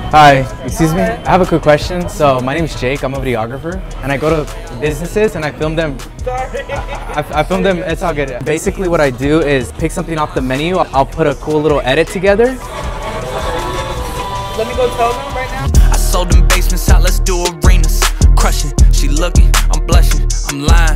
Hi, excuse me. I have a quick question. So my name is Jake. I'm a videographer, and I go to businesses and I film them. I film them. It's all good. Basically, what I do is pick something off the menu. I'll put a cool little edit together. Let me go tell them right now. I sold them basements out. Let's do arenas. Crushing. She looking. I'm blushing. I'm lying.